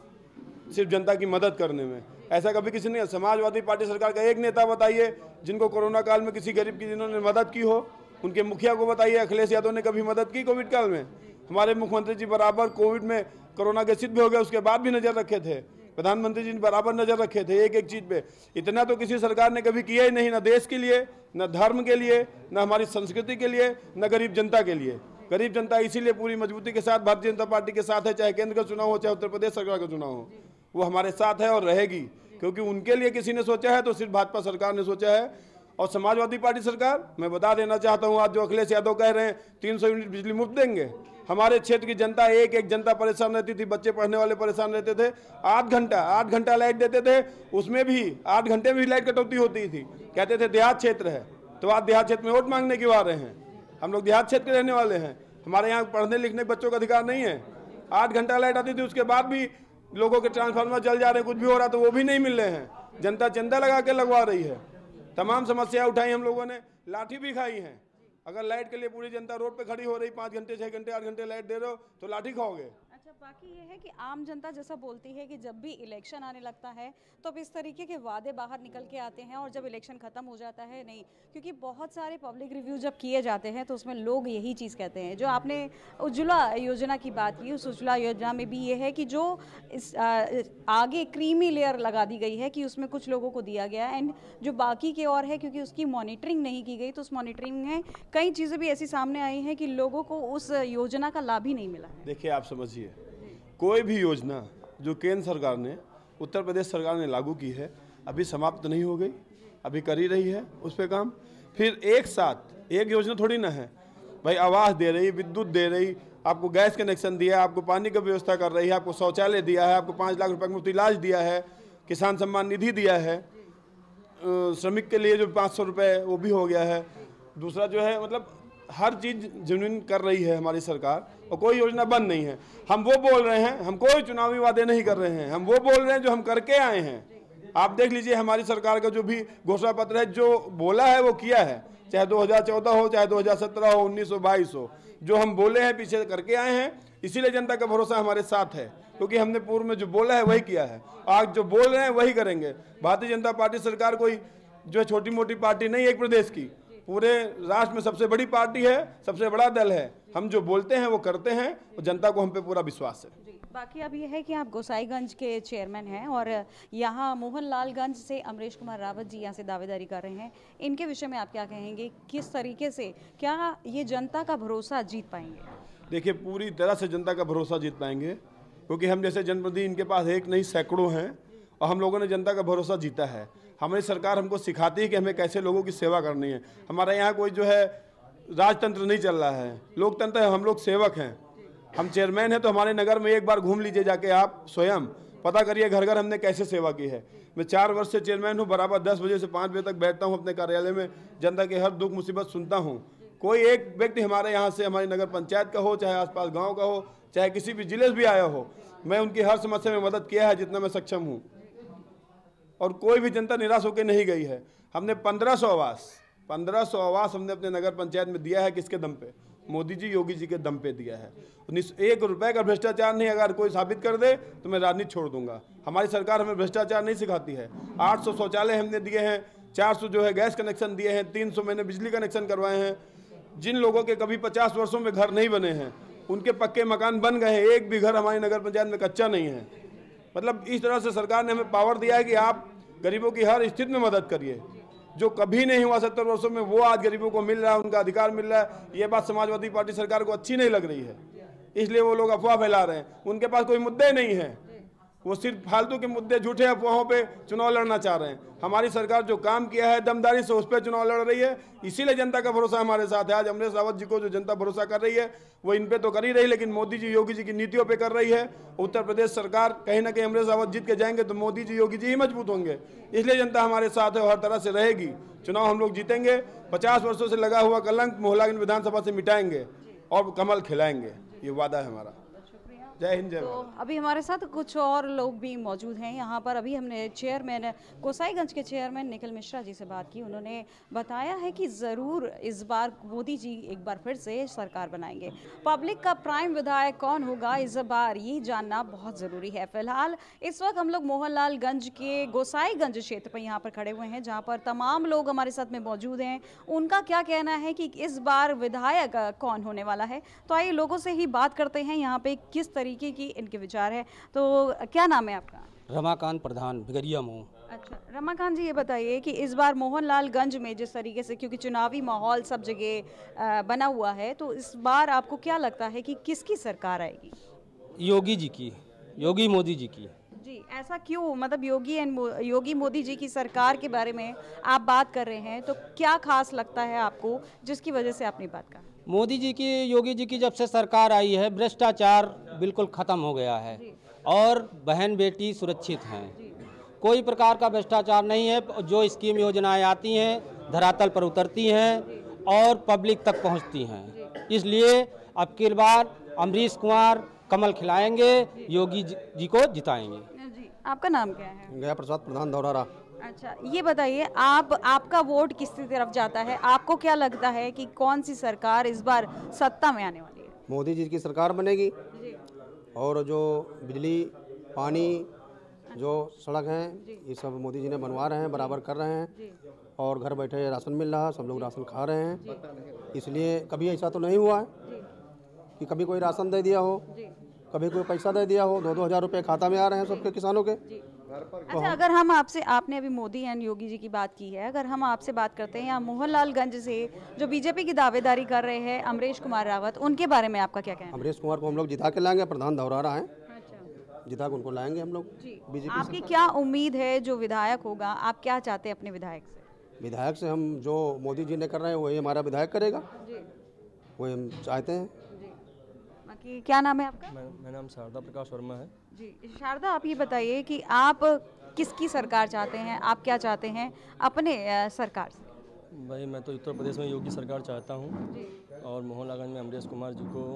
सिर्फ जनता की मदद करने में। ऐसा कभी किसी ने, समाजवादी पार्टी सरकार का एक नेता बताइए जिनको कोरोना काल में किसी गरीब की जिन्होंने मदद की हो। उनके मुखिया को बताइए, अखिलेश यादव ने कभी मदद की कोविड काल में? हमारे मुख्यमंत्री जी बराबर कोविड में कोरोना ग्रसित भी हो गया, उसके बाद भी नज़र रखे थे। प्रधानमंत्री जी ने बराबर नजर रखे थे एक एक चीज पे। इतना तो किसी सरकार ने कभी किया ही नहीं, ना देश के लिए, न धर्म के लिए, न हमारी संस्कृति के लिए, न गरीब जनता के लिए। गरीब जनता इसीलिए पूरी मजबूती के साथ भारतीय जनता पार्टी के साथ है, चाहे केंद्र का चुनाव हो, चाहे उत्तर प्रदेश सरकार का चुनाव हो, वो हमारे साथ है और रहेगी। क्योंकि उनके लिए किसी ने सोचा है तो सिर्फ भाजपा सरकार ने सोचा है। और समाजवादी पार्टी सरकार, मैं बता देना चाहता हूँ, आज जो अखिलेश यादव कह रहे हैं तीन सौ यूनिट बिजली मुफ्त देंगे, हमारे क्षेत्र की जनता, एक एक जनता परेशान रहती थी, बच्चे पढ़ने वाले परेशान रहते थे। आठ घंटा आठ घंटा लाइट देते थे, उसमें भी आठ घंटे में भी लाइट कटौती होती थी। कहते थे देहात क्षेत्र है, तो आज देहात क्षेत्र में वोट मांगने क्यों आ रहे हैं? हम लोग देहात क्षेत्र के रहने वाले हैं, हमारे यहाँ पढ़ने लिखने बच्चों का अधिकार नहीं है। आठ घंटा लाइट आती थी, उसके बाद भी लोगों के ट्रांसफार्मर जल जा रहे हैं, कुछ भी हो रहा तो वो भी नहीं मिल रहे हैं। जनता चंदा लगा के लगवा रही है। तमाम समस्या उठाई हम लोगों ने, लाठी भी खाई है। अगर लाइट के लिए पूरी जनता रोड पे खड़ी हो रही, पाँच घंटे छः घंटे आठ घंटे लाइट दे रहे हो तो लाठी खाओगे। अच्छा, बाकी ये है कि आम जनता जैसा बोलती है कि जब भी इलेक्शन आने लगता है तो अब इस तरीके के वादे बाहर निकल के आते हैं और जब इलेक्शन खत्म हो जाता है नहीं, क्योंकि बहुत सारे पब्लिक रिव्यू जब किए जाते हैं तो उसमें लोग यही चीज़ कहते हैं। जो आपने उज्ज्वला योजना की बात की, उस उज्ज्वला योजना में भी ये है कि जो इस आ, आगे क्रीमी लेयर लगा दी गई है कि उसमें कुछ लोगों को दिया गया, एंड जो बाकी के और है क्योंकि उसकी मॉनिटरिंग नहीं की गई, तो उस मॉनिटरिंग में कई चीज़ें भी ऐसी सामने आई हैं कि लोगों को उस योजना का लाभ ही नहीं मिला। देखिए, आप समझिए, कोई भी योजना जो केंद्र सरकार ने, उत्तर प्रदेश सरकार ने लागू की है, अभी समाप्त नहीं हो गई, अभी कर ही रही है उस पर काम। फिर एक साथ एक योजना थोड़ी ना है भाई, आवास दे रही, विद्युत दे रही, आपको गैस कनेक्शन दिया है, आपको पानी की व्यवस्था कर रही है, आपको शौचालय दिया है, आपको पाँच लाख रुपए का मुफ्त इलाज दिया है, किसान सम्मान निधि दिया है, श्रमिक के लिए जो पाँच सौ रुपये वो भी हो गया है। दूसरा जो है, मतलब हर चीज़ जेन्युइन कर रही है हमारी सरकार और कोई योजना बंद नहीं है। हम वो बोल रहे हैं, हम कोई चुनावी वादे नहीं कर रहे हैं, हम वो बोल रहे हैं जो हम करके आए हैं। आप देख लीजिए हमारी सरकार का जो भी घोषणा पत्र है, जो बोला है वो किया है, चाहे दो हज़ार चौदह हो, चाहे दो हज़ार सत्रह हो, उन्नीस हो, बाईस हो, जो हम बोले हैं पीछे करके आए हैं। इसीलिए जनता का भरोसा हमारे साथ है, क्योंकि हमने पूर्व में जो बोला है वही किया है, आज जो बोल रहे हैं वही करेंगे। भारतीय जनता पार्टी सरकार कोई जो छोटी मोटी पार्टी नहीं, एक प्रदेश की, पूरे राष्ट्र में सबसे बड़ी पार्टी है, सबसे बड़ा दल है। हम जो बोलते हैं वो करते हैं और जनता को हम पे पूरा विश्वास है। बाकी अब ये है कि आप गोसाईगंज के चेयरमैन हैं और यहाँ मोहनलालगंज से अमरीश कुमार रावत जी यहाँ से दावेदारी कर रहे हैं। इनके विषय में आप क्या कहेंगे, किस तरीके से क्या ये जनता का भरोसा जीत पाएंगे? देखिए, पूरी तरह से जनता का भरोसा जीत पाएंगे, क्योंकि हम जैसे जनप्रतिनिधि इनके पास एक नहीं सैकड़ों हैं और हम लोगों ने जनता का भरोसा जीता है। हमारी सरकार हमको सिखाती है कि हमें कैसे लोगों की सेवा करनी है। हमारे यहाँ कोई जो है राजतंत्र नहीं चल रहा है, लोकतंत्र है, हम लोग सेवक हैं। हम चेयरमैन हैं तो हमारे नगर में एक बार घूम लीजिए जाके, आप स्वयं पता करिए घर घर हमने कैसे सेवा की है। मैं चार वर्ष से चेयरमैन हूँ, बराबर दस बजे से पाँच बजे तक बैठता हूँ अपने कार्यालय में, जनता के हर दुख मुसीबत सुनता हूँ। कोई एक व्यक्ति हमारे यहाँ से, हमारी नगर पंचायत का हो, चाहे आसपास गाँव का हो, चाहे किसी भी जिले से भी आया हो, मैं उनकी हर समस्या में मदद किया है जितना मैं सक्षम हूँ। और कोई भी जनता निराश होकर नहीं गई है। हमने पंद्रह सौ आवास पंद्रह सौ आवास हमने अपने नगर पंचायत में दिया है। किसके दम पे? मोदी जी, योगी जी के दम पे दिया है। एक रुपए का भ्रष्टाचार नहीं, अगर कोई साबित कर दे तो मैं राजनीति छोड़ दूंगा। हमारी सरकार हमें भ्रष्टाचार नहीं सिखाती है। आठ सौ शौचालय हमने दिए हैं, चार सौ जो है गैस कनेक्शन दिए हैं, तीन सौ मैंने बिजली कनेक्शन करवाए हैं। जिन लोगों के कभी पचास वर्षों में घर नहीं बने हैं उनके पक्के मकान बन गए हैं। एक भी घर हमारी नगर पंचायत में कच्चा नहीं है। मतलब इस तरह से सरकार ने हमें पावर दिया है कि आप गरीबों की हर स्थिति में मदद करिए। जो कभी नहीं हुआ सत्तर वर्षों में, वो आज गरीबों को मिल रहा है, उनका अधिकार मिल रहा है। ये बात समाजवादी पार्टी सरकार को अच्छी नहीं लग रही है, इसलिए वो लोग अफवाह फैला रहे हैं। उनके पास कोई मुद्दे नहीं है, वो सिर्फ फालतू के मुद्दे, झूठे अफवाहों पे चुनाव लड़ना चाह रहे हैं। हमारी सरकार जो काम किया है दमदारी से, उस पर चुनाव लड़ रही है, इसीलिए जनता का भरोसा हमारे साथ है। आज अमरीश रावत जी को जो जनता भरोसा कर रही है वो इन पे तो कर ही रही, लेकिन मोदी जी योगी जी की नीतियों पे कर रही है। उत्तर प्रदेश सरकार कहीं ना कहीं अमरीश रावत जीत के जाएंगे तो मोदी जी योगी जी ही मजबूत होंगे, इसलिए जनता हमारे साथ है और हर तरह से रहेगी। चुनाव हम लोग जीतेंगे, पचास वर्षों से लगा हुआ कलंक मोहल्लागंज विधानसभा से मिटाएंगे और कमल खिलाएंगे, ये वादा है हमारा। जय हिंद, जय तो अभी हमारे साथ कुछ और लोग भी मौजूद हैं यहाँ पर। अभी हमने चेयरमैन गोसाईगंज के चेयरमैन निखिल मिश्रा जी से बात की। उन्होंने बताया है कि ज़रूर इस बार मोदी जी एक बार फिर से सरकार बनाएंगे। पब्लिक का प्राइम विधायक कौन होगा इस बार, ये जानना बहुत ज़रूरी है। फिलहाल इस वक्त हम लोग मोहनलालगंज के गोसाईगंज क्षेत्र पर यहाँ पर खड़े हुए हैं, जहाँ पर तमाम लोग हमारे साथ में मौजूद हैं। उनका क्या कहना है कि इस बार विधायक कौन होने वाला है, तो आइए लोगों से ही बात करते हैं यहाँ पे किस तरीके की इनके विचार है। तो क्या नाम है आपका? रमाकांत प्रधान, बिगरिया मोह। अच्छा, रमाकांत जी, ये बताइए कि इस बार मोहनलालगंज में जिस तरीके से, क्योंकि चुनावी माहौल सब जगह बना हुआ है, तो इस बार आपको क्या लगता है कि किसकी सरकार आएगी? योगी जी की, योगी मोदी जी की। जी, ऐसा क्यों? मतलब योगी एंड योगी मोदी जी की सरकार के बारे में आप बात कर रहे हैं, तो क्या खास लगता है आपको जिसकी वजह से आपने बात कहा? मोदी जी की, योगी जी की जब से सरकार आई है, भ्रष्टाचार बिल्कुल ख़त्म हो गया है और बहन बेटी सुरक्षित हैं। कोई प्रकार का भ्रष्टाचार नहीं है। जो स्कीम योजनाएं आती हैं धरातल पर उतरती हैं और पब्लिक तक पहुंचती हैं। इसलिए अब की बार अमरीश कुमार कमल खिलाएंगे, योगी जी को जिताएंगे। जी, आपका नाम क्या है? गया प्रसाद प्रधान, दौरारा। अच्छा, ये बताइए, आप आपका वोट किसकी तरफ जाता है? आपको क्या लगता है कि कौन सी सरकार इस बार सत्ता में आने वाली है? मोदी जी की सरकार बनेगी और जो बिजली, पानी, जो सड़क हैं, ये सब मोदी जी ने बनवा रहे हैं, बराबर कर रहे हैं और घर बैठे राशन मिल रहा है, सब लोग राशन खा रहे हैं। इसलिए कभी ऐसा तो नहीं हुआ है कि कभी कोई राशन दे दिया हो, कभी कोई पैसा दे दिया हो। दो दो हज़ार रुपये खाता में आ रहे हैं सबके किसानों के। अच्छा, अगर हम आपसे, आपने अभी मोदी एंड योगी जी की बात की है, अगर हम आपसे बात करते हैं यहाँ मोहनलालगंज से जो बीजेपी की दावेदारी कर रहे हैं अमरीश कुमार रावत, उनके बारे में आपका क्या कहना है? अमरीश कुमार को हम लोग जिता के लाएंगे, प्रधान दौरारा हैं, जिता के उनको लाएंगे हम लोग। बीजेपी आपकी क्या उम्मीद है जो विधायक होगा, आप क्या चाहते हैं अपने विधायक से? विधायक से हम जो मोदी जी ने कर रहे हैं वही हमारा विधायक करेगा, वही हम चाहते हैं। बाकी क्या नाम है आपका? मेरा नाम शारदा प्रकाश वर्मा है। जी शारदा, आप ये बताइए कि आप किसकी सरकार चाहते हैं, आप क्या चाहते हैं अपने सरकार से? भाई मैं तो उत्तर प्रदेश में योगी सरकार चाहता हूँ और मोहनलालगंज में अमरीश कुमार जी को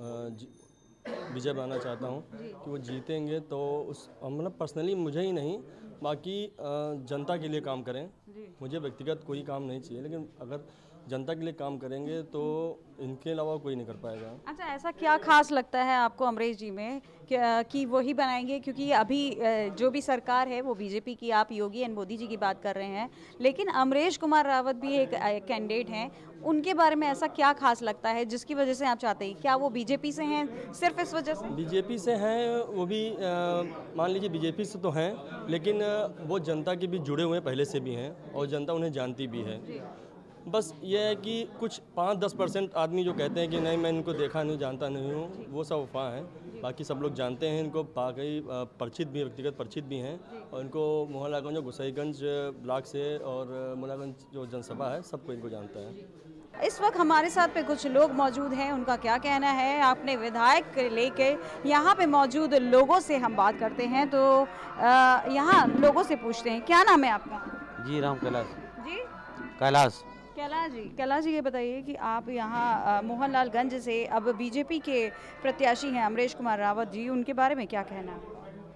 विजय बनाना चाहता हूँ कि वो जीतेंगे तो उस मतलब पर्सनली मुझे ही नहीं, बाकी जनता के लिए काम करें। मुझे व्यक्तिगत कोई काम नहीं चाहिए, लेकिन अगर जनता के लिए काम करेंगे तो इनके अलावा कोई नहीं कर पाएगा। अच्छा, ऐसा क्या खास लगता है आपको अमरीश जी में कि, कि वही बनाएंगे? क्योंकि अभी जो भी सरकार है वो बीजेपी की, आप योगी एंड मोदी जी की बात कर रहे हैं, लेकिन अमरीश कुमार रावत भी एक कैंडिडेट हैं, उनके बारे में ऐसा क्या खास लगता है जिसकी वजह से आप चाहते हैं? क्या वो बीजेपी से हैं सिर्फ इस वजह से? बीजेपी से हैं वो भी, मान लीजिए बीजेपी से तो हैं, लेकिन वो जनता के भी जुड़े हुए पहले से भी हैं और जनता उन्हें जानती भी है। बस ये है कि कुछ पाँच दस परसेंट आदमी जो कहते हैं कि नहीं मैं इनको देखा नहीं, जानता नहीं हूँ, वो सब अफवाह हैं। बाकी सब लोग जानते हैं इनको, बाकी परिचित भी, व्यक्तिगत परिचित भी हैं, और इनको मोहल्लागंज और गोसाईगंज ब्लॉक से और मोहल्लागंज जो जनसभा है सबको इनको जानता है। इस वक्त हमारे साथ पे कुछ लोग मौजूद हैं, उनका क्या कहना है अपने विधायक लेके। यहाँ पे मौजूद लोगों से हम बात करते हैं, तो यहाँ लोगों से पूछते हैं, क्या नाम है आपका? जी राम कैलाश। जी कैलाश। कैलाश जी, कैलाश जी ये बताइए कि आप यहाँ मोहनलालगंज से अब बीजेपी के प्रत्याशी हैं अमरीश कुमार रावत जी, उनके बारे में क्या कहना है?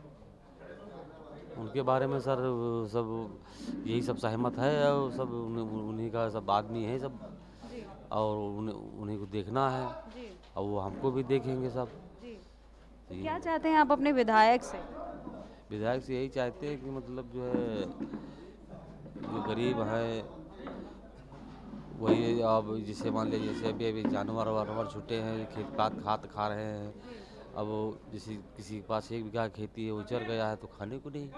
उनके बारे में सर सब यही सब सहमत है, और सब उन्हीं का सब आदमी है सब, और उन्हें उन्हीं को देखना है, और वो हमको भी देखेंगे सब। तो क्या चाहते हैं आप अपने विधायक से? विधायक से यही चाहते हैं कि मतलब जो है जो गरीब है वही, अब जैसे मान लीजिए जैसे अभी अभी जानवर वानवर छूटे हैं, खेत पात खाद खा रहे हैं, अब जैसे किसी के पास एक बीघा खेती है वो चर गया है तो खाने को नहीं,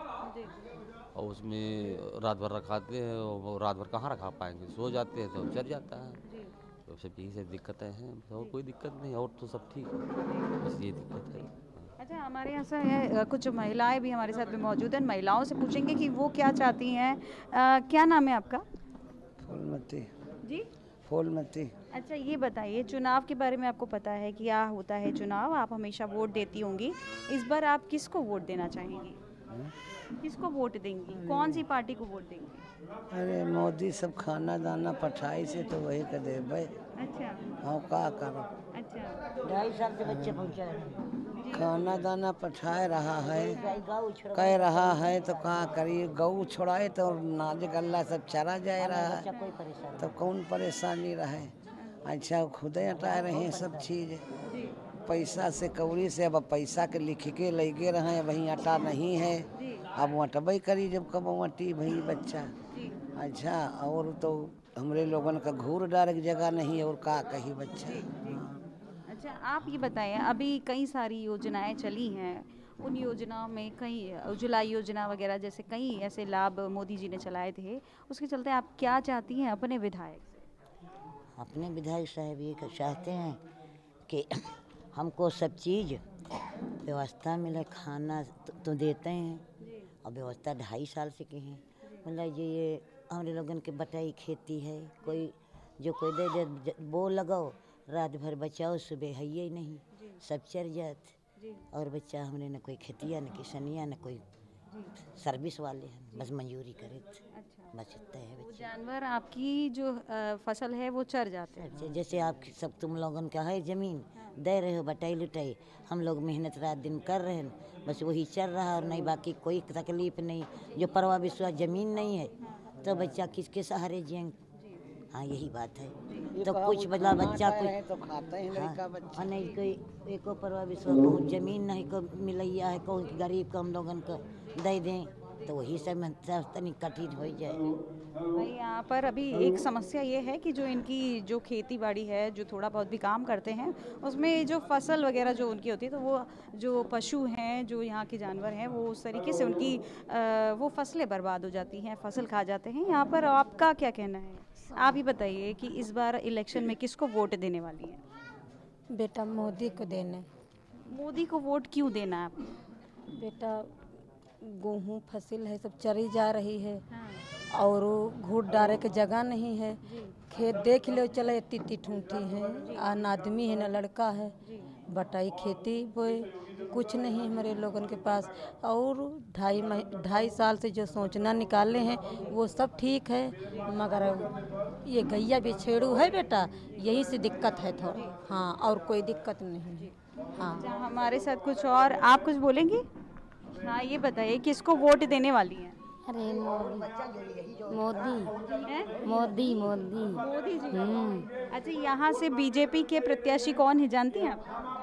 और उसमें रात भर रखाते हैं, और रात भर कहाँ रखा पाएंगे, सो जाते हैं तो चर जाता है। तो सब यही सब दिक्कतें हैं, और कोई दिक्कत नहीं, और तो सब ठीक है, बस ये दिक्कत है। अच्छा, हमारे यहाँ से है कुछ महिलाएं भी हमारे साथ में मौजूद हैं, महिलाओं से पूछेंगे कि वो क्या चाहती हैं। आ, क्या नाम है आपका? फूलमती जी। फूलमती। अच्छा, ये बताइए चुनाव के बारे में आपको पता है कि क्या होता है चुनाव, आप हमेशा वोट देती होंगी, इस बार आप किसको वोट देना चाहेंगी? किसको वोट देंगी, कौन सी पार्टी को वोट देंगी? अरे मोदी सब खाना दाना पठाई से तो वही कर दे भाई। अच्छा। हाँ का करो। अच्छा। ढाई साल से बच्चे पहुँचा खाना दाना पठाए रहा है, कह रहा है तो कहाँ करिए, गऊ छोड़ाए तो नाज गल्ला सब चरा जाए रहा है, तो कौन परेशानी रहे। अच्छा खुद हटाए रहे हैं सब चीज़, पैसा से कौड़ी से, अब पैसा के लिख के लगे रहे, वहीं अटा नहीं है, अब अटबई करी जब कब अटी भई बच्चा। अच्छा, और तो हमरे लोगन का घूर डारे की जगह नहीं, और का कही बच्चा। अच्छा, आप ये बताएं, अभी कई सारी योजनाएं चली हैं, उन योजनाओं में कई उज्ज्वला योजना वगैरह जैसे कई ऐसे लाभ मोदी जी ने चलाए थे, उसके चलते आप क्या चाहती हैं अपने विधायक से? अपने विधायक साहब ये चाहते हैं कि हमको सब चीज़ व्यवस्था मिले, खाना तो, तो देते हैं, और व्यवस्था ढाई साल से की है। मतलब ये ये हमारे लोगन के बटाई खेती है, कोई जो कोई दे दे वो लगाओ, रात भर बचाओ, सुबह है ही नहीं, सब चर जात, और बच्चा हमने न कोई खेतिया न किसनिया न कोई सर्विस वाले हैं, बस मंजूरी करे बचते हैं। वो जानवर आपकी जो फसल है वो चर जाते हैं। जैसे आप सब तुम लोगन का है ज़मीन, दे रहे हो बटाई लुटाई, हम लोग मेहनत रात दिन कर रहे हैं, बस वही चल रहा है, और नहीं बाकी कोई तकलीफ नहीं। जो परवा विश्वास ज़मीन नहीं है तो बच्चा किसके सहारे जिएंगे? हाँ यही बात है। तो कुछ बदला बच्चा कुछ तो खाते हैं लड़का बच्चा, नहीं कोई एको परवा विश्वास को जमीन नहीं को मिलैया है, कोई गरीब को हम लोगन को दे दें, तो वही सब तनी कठिन हो जाए। भाई यहाँ पर अभी एक समस्या ये है कि जो इनकी जो खेती बाड़ी है, जो थोड़ा बहुत भी काम करते हैं, उसमें जो फसल वगैरह जो उनकी होती है, तो वो जो पशु हैं, जो यहाँ के जानवर हैं, वो उस तरीके से उनकी आ, वो फसलें बर्बाद हो जाती हैं, फसल खा जाते हैं। यहाँ पर आपका क्या कहना है? आप ही बताइए कि इस बार इलेक्शन में किसको वोट देने वाली है? बेटा मोदी को देना। मोदी को वोट क्यों देना है आपको? बेटा गेहूँ फसल है सब चरी जा रही है, और घूट डारे के जगह नहीं है, खेत देख लो चले इतनी ठूठी है, न आदमी है न लड़का है, बटाई खेती बोए कुछ नहीं हमारे लोगों के पास। और ढाई ढाई साल से जो सोचना निकाले हैं वो सब ठीक है, मगर ये गैया बिछेड़ू है बेटा, यही से दिक्कत है थोड़ा। हाँ, और कोई दिक्कत नहीं। हाँ, हमारे साथ कुछ और आप कुछ बोलेंगी? हाँ, ये बताइए किसको वोट देने वाली हैं? अरे मोदी मोदी मोदी मोदी मोदी जी। हम्म। अच्छा, यहाँ से बीजेपी के प्रत्याशी कौन है जानती हैं आप?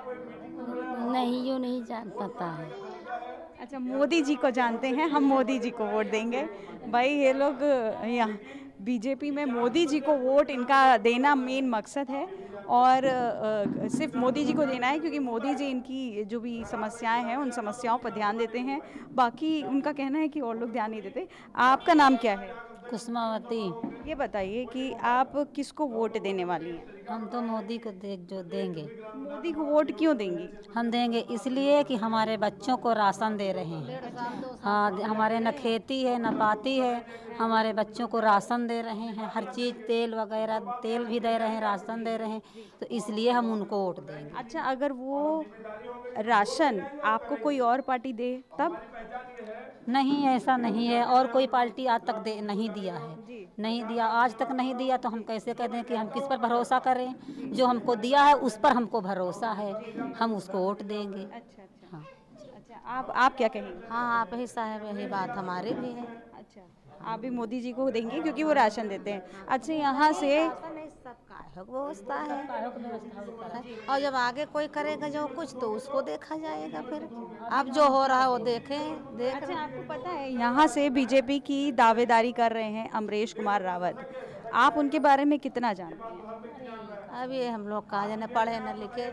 नहीं, यो नहीं जान पता है। अच्छा, मोदी जी को जानते हैं, हम मोदी जी को वोट देंगे। भाई ये लोग यहाँ बीजेपी में मोदी जी को वोट इनका देना मेन मकसद है और अ, सिर्फ मोदी जी को देना है क्योंकि मोदी जी इनकी जो भी समस्याएं हैं उन समस्याओं पर ध्यान देते हैं। बाकी उनका कहना है कि और लोग ध्यान नहीं देते। आपका नाम क्या है? कुसुमावती। ये बताइए कि आप किसको वोट देने वाली हैं? हम तो मोदी को दे जो देंगे। मोदी को वोट क्यों देंगी? हम देंगे इसलिए कि हमारे बच्चों को राशन दे रहे हैं। हाँ, हमारे न खेती है न पाती है, हमारे बच्चों को राशन दे रहे हैं, हर चीज़ तेल वगैरह तेल भी दे रहे हैं, राशन दे रहे हैं, तो इसलिए हम उनको वोट देंगे। अच्छा, अगर वो राशन आपको कोई और पार्टी दे तब? नहीं, ऐसा नहीं है, और कोई पार्टी आज तक दे नहीं दिया है, नहीं दिया, आज तक नहीं दिया, तो हम कैसे कह दें कि हम किस पर भरोसा करें? जो हमको दिया है उस पर हमको भरोसा है, हम उसको वोट देंगे। अच्छा अच्छा हाँ। अच्छा, आप आप क्या कहेंगे? हाँ, आप ही साहब, यही बात हमारे भी है। अच्छा, आप भी मोदी जी को देंगे क्योंकि वो राशन देते हैं। अच्छा, यहाँ से व्यवस्था है और जब आगे कोई करेगा जो कुछ तो उसको देखा जाएगा, फिर अब जो हो रहा है वो देखें देख। अच्छा, आपको पता है यहाँ से बीजेपी की दावेदारी कर रहे हैं अमरेश कुमार रावत, आप उनके बारे में कितना जानते हैं? अभी हम लोग कहा न पढ़े न लिखे,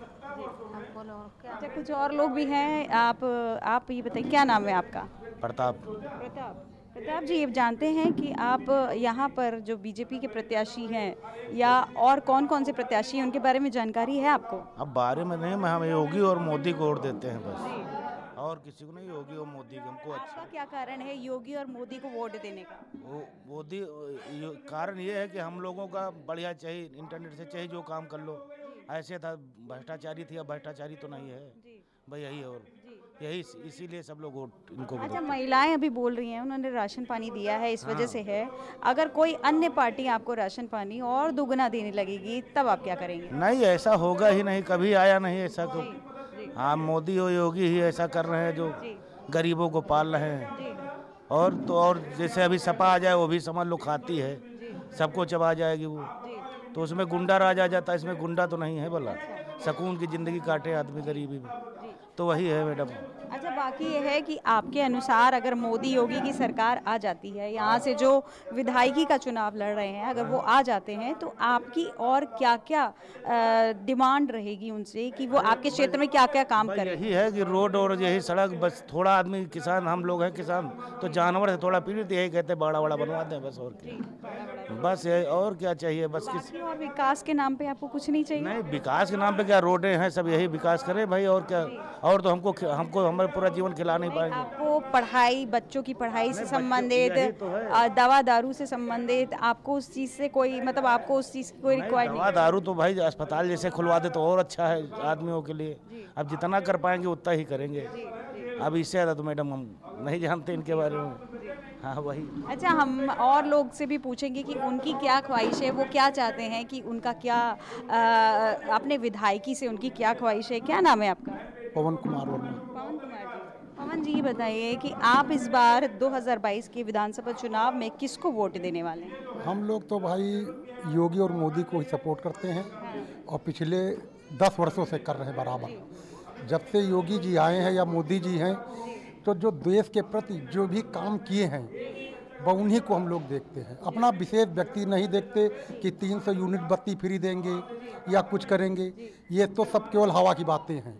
हमको लोग क्या। अच्छा, कुछ और लोग भी हैं। आप आप ये बताइए, क्या नाम है आपका? प्रताप। प्रताप प्रताप जी, ये जानते हैं कि आप यहाँ पर जो बीजेपी के प्रत्याशी हैं या और कौन कौन से प्रत्याशी हैं उनके बारे में जानकारी है आपको? अब बारे में नहीं, मैं हम योगी और मोदी को वोट देते हैं बस, और किसी को नहीं। योगी और मोदी को हमको अच्छा। आपका क्या कारण है योगी और मोदी को वोट देने का? वो मोदी कारण ये है कि हम लोगों का बढ़िया चाहिए, इंटरनेट से चाहिए जो काम कर लो। ऐसे था भ्रष्टाचारी थी, अब भ्रष्टाचारी तो नहीं है भाई, यही है, और यही इसीलिए सब लोग वोट इनको। अच्छा, महिलाएं अभी बोल रही हैं उन्होंने राशन पानी दिया है, इस वजह से है। अगर कोई अन्य पार्टी आपको राशन पानी और दुगना देने लगेगी तब आप क्या करेंगे? नहीं, ऐसा होगा ही नहीं, कभी आया नहीं ऐसा को। हाँ, मोदी और योगी ही ऐसा कर रहे हैं जो गरीबों को पाल रहे हैं। और तो और जैसे अभी सपा आ जाए वो भी समझ लो खाती है, सबको चबा जाएगी वो, तो उसमें गुंडा राज आ जाता है। इसमें गुंडा तो नहीं है, बोला सुकून की ज़िंदगी काटे आदमी गरीबी में, तो वही है मैडम। अच्छा, बाकी ये है कि आपके अनुसार अगर मोदी योगी की सरकार आ जाती है, यहाँ से जो विधायकी का चुनाव लड़ रहे हैं अगर वो आ जाते हैं, तो आपकी और क्या क्या डिमांड रहेगी उनसे कि वो आपके क्षेत्र में क्या क्या काम करें? यही है कि रोड और यही सड़क, बस थोड़ा आदमी किसान, हम लोग हैं किसान, तो जानवर से थोड़ा पीड़ित, यही कहते हैं बड़ा बड़ा बनवा दें बस, और क्या बस यही, और क्या चाहिए बस। किस और विकास के नाम पे आपको कुछ नहीं चाहिए? नहीं, विकास के नाम पे क्या, रोडें हैं सब, यही विकास करें भाई, और क्या। और तो हमको हमको हमारे पूरा जीवन खिला नहीं पाएंगे। आपको पढ़ाई, बच्चों की पढ़ाई से संबंधित, तो दवा दारू से संबंधित, आपको उस चीज़ से कोई मतलब आपको उस चीज़ की कोई रिक्वायरमेंट? दवा दारू तो भाई अस्पताल जैसे खुलवा दे तो और अच्छा है आदमियों के लिए। अब जितना कर पाएंगे उतना ही करेंगे, अब इससे ज़्यादा तो मैडम हम नहीं जानते इनके बारे में। हाँ, वही। अच्छा, हम और लोग से भी पूछेंगे कि उनकी क्या ख्वाहिश है, वो क्या चाहते हैं कि उनका क्या आ, अपने विधायकी से उनकी क्या ख्वाहिश है। क्या नाम है आपका? पवन कुमार वर्मा। पवन कुमार जी, पवन जी ये बताइए कि आप इस बार दो हज़ार बाईस के विधानसभा चुनाव में किसको वोट देने वाले हैं? हम लोग तो भाई योगी और मोदी को ही सपोर्ट करते हैं और पिछले दस वर्षों से कर रहे हैं बराबर। जब से योगी जी आए हैं या मोदी जी हैं, तो जो देश के प्रति जो भी काम किए हैं वह उन्हीं को हम लोग देखते हैं। अपना विशेष व्यक्ति नहीं देखते कि तीन सौ यूनिट बत्ती फ्री देंगे या कुछ करेंगे, ये तो सब केवल हवा की बातें हैं।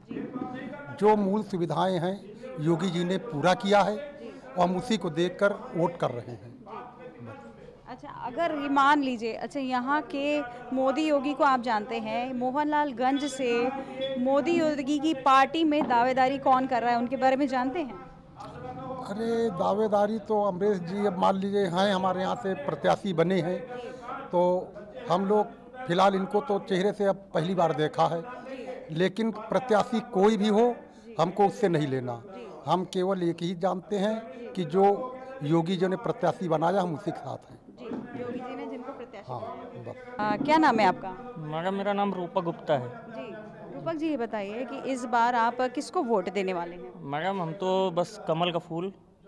जो मूल सुविधाएं हैं योगी जी ने पूरा किया है और हम उसी को देखकर वोट कर रहे हैं। अच्छा, अगर ये मान लीजिए, अच्छा यहाँ के मोदी योगी को आप जानते हैं, मोहनलालगंज से मोदी योगी की पार्टी में दावेदारी कौन कर रहा है उनके बारे में जानते हैं? अरे दावेदारी तो अमरेश जी, अब मान लीजिए हैं हमारे यहाँ से प्रत्याशी बने हैं, तो हम लोग फिलहाल इनको तो चेहरे से अब पहली बार देखा है, लेकिन प्रत्याशी कोई भी हो हमको उससे नहीं लेना। हम केवल एक ही जानते हैं कि जो योगी जी ने प्रत्याशी बनाया हम उसी के साथ हैं। योगी जी ने जिनको प्रत्याशी हाँ, बस। आ, क्या नाम है आपका? मैडम, मेरा नाम रूपक गुप्ता है। जी, रूपक जी ये बताइए कि इस बार आप किसको वोट देने वाले हैं? मैडम, हम तो बस कमल का फूल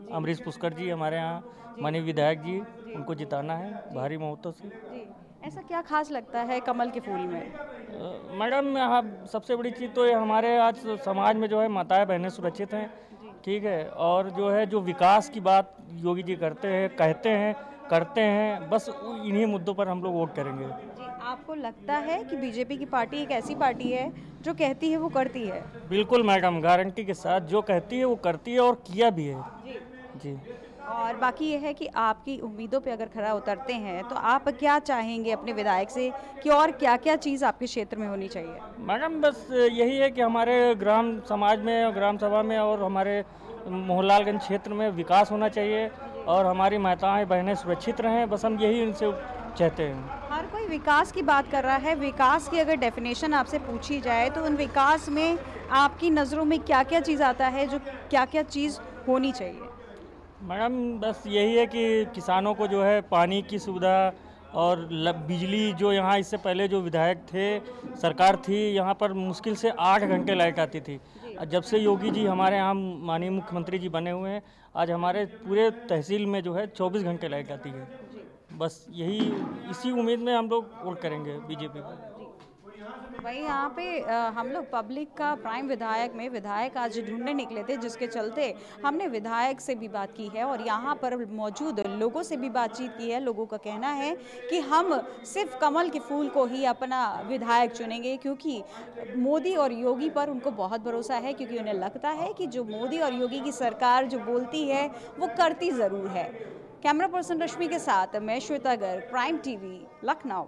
अमरीश पुष्कर जी हमारे यहाँ माननीय विधायक जी, उनको जिताना है भारी बहुमतों से। ऐसा क्या खास लगता है कमल के फूल में? मैडम यहाँ सबसे बड़ी चीज़ तो ये हमारे आज समाज में जो है माताएं बहनें सुरक्षित हैं, ठीक है, और जो है जो विकास की बात योगी जी करते हैं, कहते हैं, करते हैं, बस इन्हीं मुद्दों पर हम लोग वोट करेंगे। जी, आपको लगता है कि बीजेपी की पार्टी एक ऐसी पार्टी है जो कहती है वो करती है? बिल्कुल मैडम, गारंटी के साथ जो कहती है वो करती है और किया भी है। जी जी। और बाकी ये है कि आपकी उम्मीदों पे अगर खरा उतरते हैं तो आप क्या चाहेंगे अपने विधायक से कि और क्या क्या चीज़ आपके क्षेत्र में होनी चाहिए? मैडम बस यही है कि हमारे ग्राम समाज में और ग्राम सभा में और हमारे मोहनलालगंज क्षेत्र में विकास होना चाहिए और हमारी माताएं बहनें सुरक्षित रहें, बस हम यही उनसे चाहते हैं। हर कोई विकास की बात कर रहा है, विकास की अगर डेफिनेशन आपसे पूछी जाए तो उन विकास में आपकी नज़रों में क्या क्या चीज़ आता है, जो क्या क्या चीज़ होनी चाहिए? मैडम बस यही है कि किसानों को जो है पानी की सुविधा और बिजली, जो यहाँ इससे पहले जो विधायक थे, सरकार थी, यहाँ पर मुश्किल से आठ घंटे लाइट आती थी। जब से योगी जी हमारे यहाँ माननीय मुख्यमंत्री जी बने हुए हैं, आज हमारे पूरे तहसील में जो है चौबीस घंटे लाइट आती है। बस यही इसी उम्मीद में हम लोग वोट करेंगे बीजेपी को। भाई यहाँ पे आ, हम लोग पब्लिक का प्राइम विधायक में विधायक आज ढूंढने निकले थे, जिसके चलते हमने विधायक से भी बात की है और यहाँ पर मौजूद लोगों से भी बातचीत की है। लोगों का कहना है कि हम सिर्फ कमल के फूल को ही अपना विधायक चुनेंगे, क्योंकि मोदी और योगी पर उनको बहुत भरोसा है, क्योंकि उन्हें लगता है कि जो मोदी और योगी की सरकार जो बोलती है वो करती ज़रूर है। कैमरा पर्सन रश्मि के साथ मैं श्वेता गर्ग, प्राइम टीवी, लखनऊ।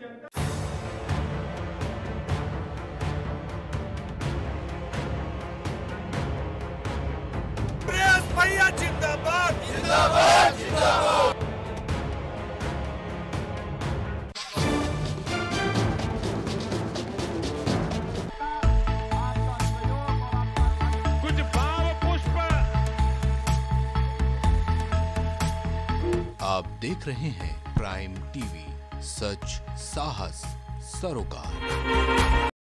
भैया जिंदाबाद जिंदाबाद जिंदाबाद। कुछ भाव पुष्प। आप देख रहे हैं प्राइम टीवी, सच साहस सरोकार।